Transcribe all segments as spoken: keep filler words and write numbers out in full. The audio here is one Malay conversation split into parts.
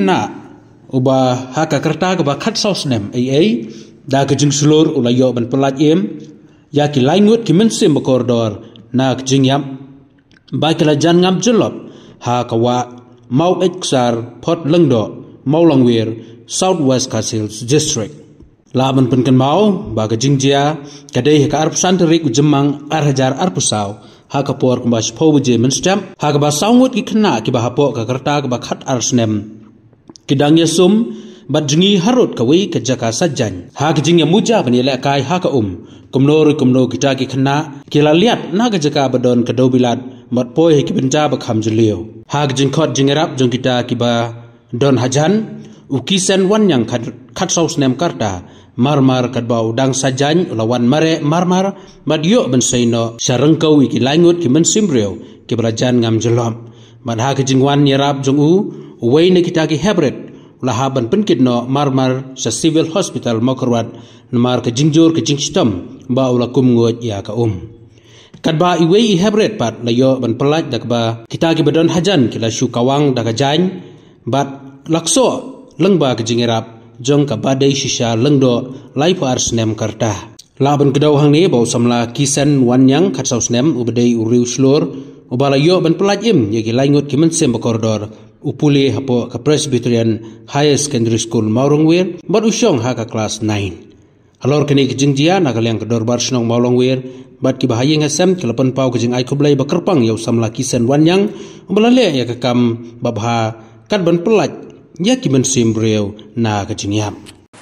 kena ubah haka kerta ke bakat saus nem ai ai da ke jing sulur ulayo ban pelat em ya ki laingut ki mensim bakordor na ke jing yap ba ke la jan ngam jelop ha ka wa mau eksar pot lengdo mau longwir Southwest Castles District laban penken mau ba ke jing jia kadai ka arp santerik jemang ar hajar arpusau ha ka por ka bas pho je menstam ha ka ba saungut ki khna ki ba hapo ka kerta ka ba khat arsnem kidang yasum badjingi harut kawi ke jaka sajan ha kijing muja bani la kai ha ka um kumno kumno kita ki khna kila liat na ka jaka badon ka dobilat mat poi ki benja ba kham julio ha kijing khot jingerap jong kita ki ba don hajan ukisen wan yang khat khat saus nem karta marmar kat bau dang sajan lawan mare marmar madyo ben seino sarengkau ki langut ki men simbreu ki berajan ngam jelom man ha kijing wan yerap jong u Uway na kita ki hebret lahaban penkit no marmar sa civil hospital makarwat namar ka jingjor ka jingstam ba ula kumngot ya ka um kadba iway i hebret pat layo ban pelat dak ba kita ki badon hajan kila shu kawang dak jany bat lakso lengba ka jingerap jong ka badai shisha lengdo lai pa arsnem karta laban kedaw hang ni bau samla kisen wanyang khatsaus nem ubadai uriu slor ubala yo ban pelat im yagi laingut ki mensem bakordor upuli hapo ka Presbyterian Higher Secondary School Maurongwir bat usyong ha ka class nine halor kini kijingjia nagalyang kedor bar snong Maurongwir bat ki bahayeng asam kelapan pau kijing ai kublai bakerpang yau samla kisen wanyang umbalale ya ka kam babha kat ban pelat ya ki mensim breu na kijingyam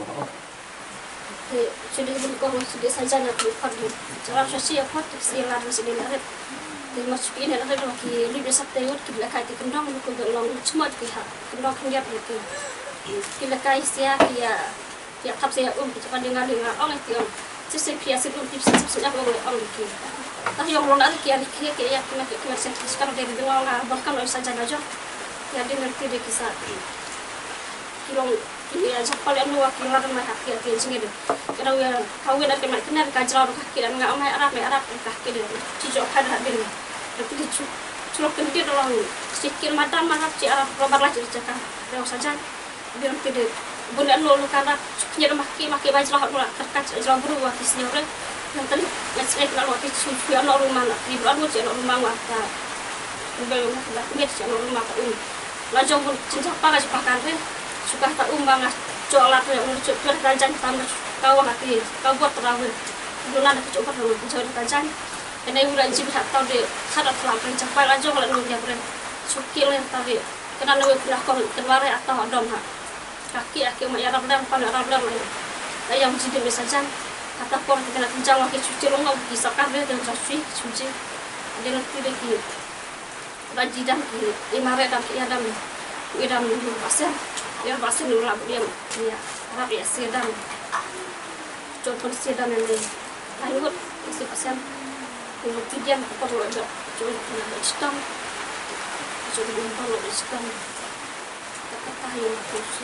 jadi berkong sudah saja nak bukan cara sosial pot siaran sedinaret di masuk ini ada dua ki lebih sabtu yud ki belakang di kendang buku belong cuma ki ha kendang kendiap itu ki belakang sia ki ya ya kap saya um ki cepat dengar dengar orang itu sesi piasa um tips tips sudah boleh orang ki tapi yang orang ki ani ki ki ya ki nak ki masih sekarang dari dengar lah bahkan oleh saja aja ya dia ngerti deh kisah ki long ki ya cepat yang dua ki orang mah ki ki sini deh kalau ya kawin ada mak kenar kajrau kaki dan enggak mai arab mai arab kaki dia cijo kada bin tapi dicu culok kentir orang sikil mata marap ci arab robar lah cerita rew saja biar tidak bunda nol kana nyir maki maki bajrah pula terkac jrau buru wa kisnya orang yang tadi mesek kalau waktu sufi ana rumah nak di baru ci rumah wa ta belum nak met ci rumah ka um lajong pun cinta pakai pakan teh suka tak umbang colat yang menuju ke kerajaan tambah kau hati kau buat terawih belum ada kecoba dulu jauh kerajaan ini udah jibi tak tahu deh sadar telah mencapai aja kalau nunggu dia beren sukil yang tadi kena nunggu kena kau keluar atau adom ha kaki kaki mak yarab dam pada yarab dam lah yang jadi misalnya kata kau kena kencang waktu cuci lo nggak bisa kabel dan cuci cuci dia nanti deh ki rajidan ki imare dan ki adam idam dulu pasir dia pasti nulap dia ya harap ya sedang coba sedang ini lanjut isi pasien untuk tidian perlu ada coba ada sistem coba diumpah ada sistem kata yang kursi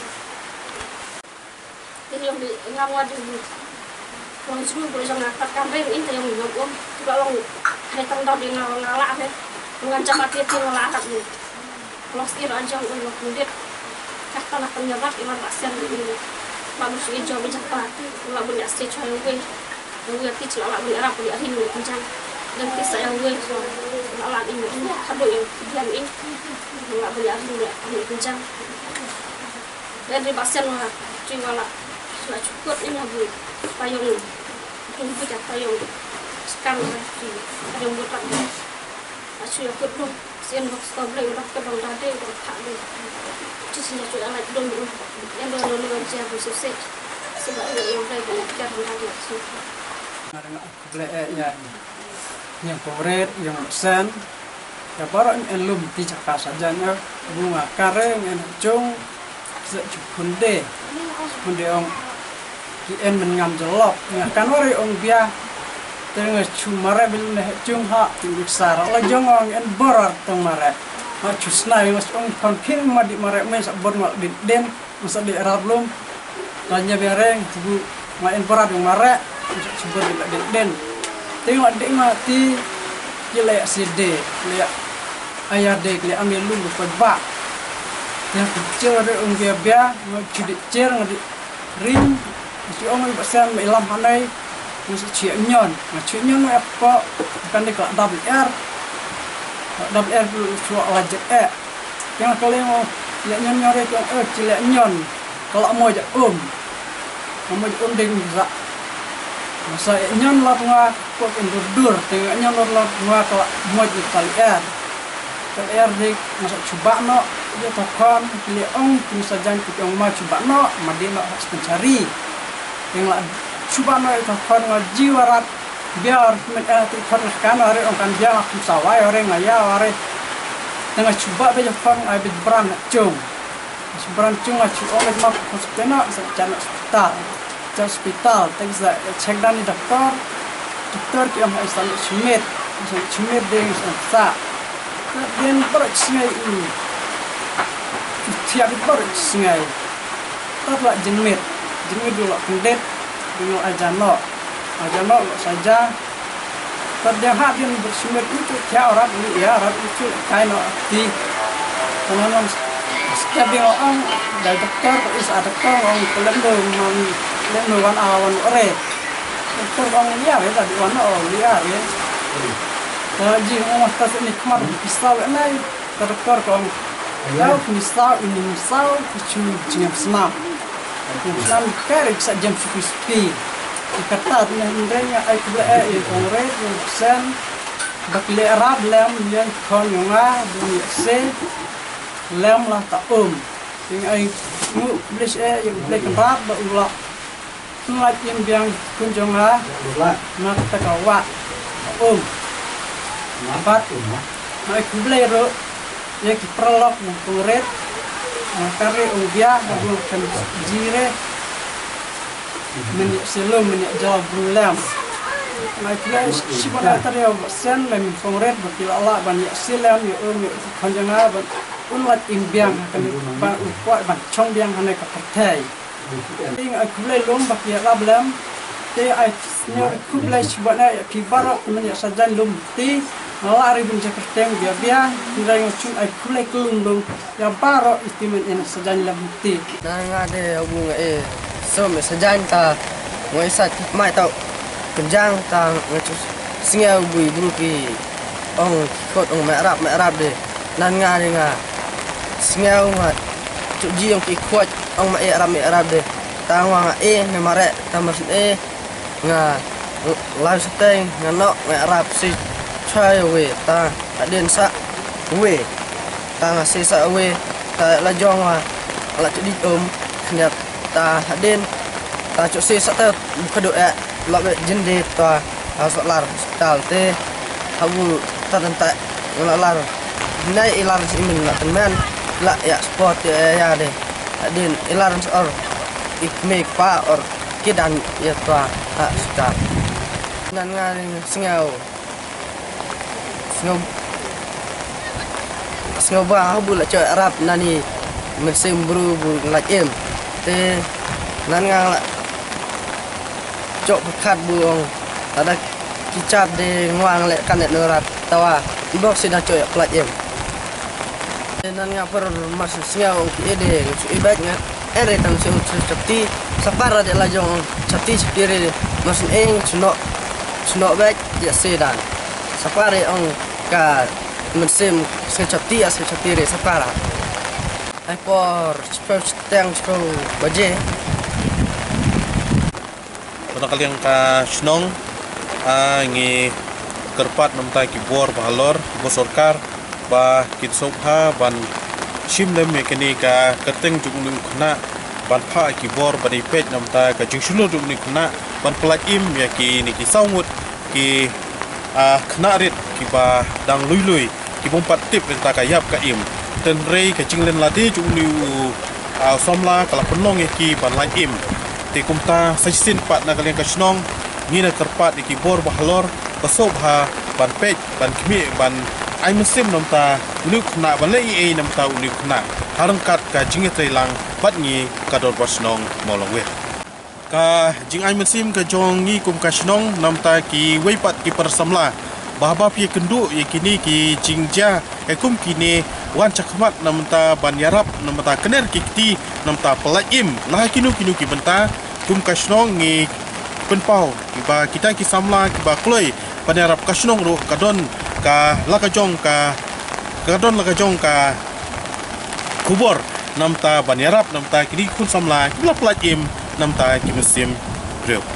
ini yang di ngawat dulu orang semua boleh jangan katakan ini yang ngomong juga orang ada tanda di ngawang ngalak deh mengancam mati itu ngalak nih kalau sih aja untuk kulit katalah penyebab iman pasien ini manusia jauh mencapai ulah punya stage yang gue gue tic lalat punya arah punya hari ini kencang dan kisah yang gue lalat ini kado yang diam ini ulah punya hari ini kencang dan di pasien lah jiwa lah sudah cukup ini bu payung tunggu dah payung sekarang ada yang buat apa asyik aku belum sian box tablet udah kedong tadi udah tak deh sih ya sudah naik dulu yang dulu dulu aja aku sukses sebab yang baik banyak cara lagi sih ya yang koret yang sen ya baru elum tidak saja nya bunga kareng yang cung sekunde sekunde ong kien mengam jelok ya kan wari ong dia tengah cuma rebel nih cung ha tinggi sar lah jongong en borar tong mare macus nai mas ong konkin madi mare mes bon mal di den masa di arab lum tanya bereng bu main borar yang mare sebut di den tengok dek mati jele side lihat ayah dek lihat ambil lum pada yang kecil ada unggia bia cudik cer ngadi ring si ong basan ilam hanai masih cia nyon cia nyon apa kan dia double r double r suara wajib eh yang kalau mau lihat nyon nyon itu eh cilik nyon kalau mau aja um mau aja um ding bisa masa nyon lah tengah kok endur-dur tengah nyon lah tengah kalau mau aja kali r kali r di masa coba no dia takkan pilih ong bisa jangan kita mau coba no madi no harus mencari yang lah coba no itu kan ngaji warat biar mereka tikar kan hari ong kan dia aku sawai orang ngaya hari tengah coba beja kan abis beran cung beran cung ngaji ong itu mah hospital secara hospital hospital tengah cek dan dokter dokter kita mau install smith smith dengan sa dan percaya ini tiap percaya tak jenmit jenmit dulu pendet dengan ajano ajano saja terjahat yang bersumit itu tiap orang ini ya orang itu kain di teman setiap yang orang dari dokter is ada orang pelendung pelendungan awan ore dokter orang liar ya tadi warna oh liar ya jadi orang tas ini kemarin pisau ini dokter orang ya pisau ini pisau cuma cuma senam senam kerja bisa jam sepi kata dengan mereka aku bela itu orang sen bakle Arab lem yang kononga dunia se lem lah tak um yang aku beli eh yang beli kerat berulang ngat yang biang kunjunga nak terkawa um nampak aku beli ro yang perlok mengkuret makare ubia menggunakan jire menik selum menik jawab berulang naik kelas si pada tadi sen lem kongret berkil Allah banyak silam ya um konjunga unlat imbiang akan ban kuat ban chong biang hane ka pertai ing aku beli lom bakia lablam te ai nyor aku beli sebana ki barak men sajan lom ti lari bun jakarteng dia biang tidak ngcun aku beli kelung lom ya barak istimen en sajan lam ti nang ade abung e som sajan ta ngoi sat mai tau kenjang ta ngcus singa bui bruki ong kot ong merap merap de nan nga de nga singa nga ji ong ki kuat ong ma e arab e arab de ta nga e ne mare ta mas e nga lai steng nga no nga arab si chai we ta adin sa we ta nga si sa we ta la jong wa la di om knyap ta adin ta chu si sa ta kedo e la be jende ta aslar hospital te abu ta ta la lar nai ilar si min la teman la ya sport ya de adin ilar or ikmek pa or kidan ya ta hospital nan ngang singau singau singau ba abu la cho arab nani mesim bru bu la em te nan ngang la cok bekat buong ada kicap de nguang le kan ne rat tawa ibo sida cok ya plat em nan nga per mas singau ki ede su ibak nga ere tang su chapti sapara de la jong chapti chpire mas eng chuno chuno bak ya sedan sapare ong ka mesim se chapti as chapire sapara ai por spel tang spel baje pada kali yang ka snong a ngi kerpat namtai ki bor balor bo sarkar ba kit sobha ban shimlem mekani ka kerteng jungning khna ban pha ki bor bani pej namta ka jungshulu jungning khna ban plat im ya ki ni ki saungut ki a khna rit ki ba dang lui lui ki bompat tip ta ka yap ka im ten rei ka jinglen ladi jungni a somla kala penong ki ban lai im te kumta sasin pat na kalian ka snong ni na kerpat ki bor bahlor kasobha ban pej ban kmi ban ai musim namta unik na balai ai namta unik na harangkat ka jinget lang patngi kador basnong molongwe ka jing ai musim ka jong ni kum ka snong namta ki weipat ki persamla bahaba pi kendu ye kini ki jingja ekum kini wan cakmat namta ban yarap namta kener kikti namta pelaim lah kinu kinu ki benta kum kasnong ngi penpau kiba kita ki samla kiba kloi ban yarap kasnong ro kadon ka lakajong ka kadon lakajong ka kubor namta ban yarap namta kini kun samla kibla pelaim namta ki musim bro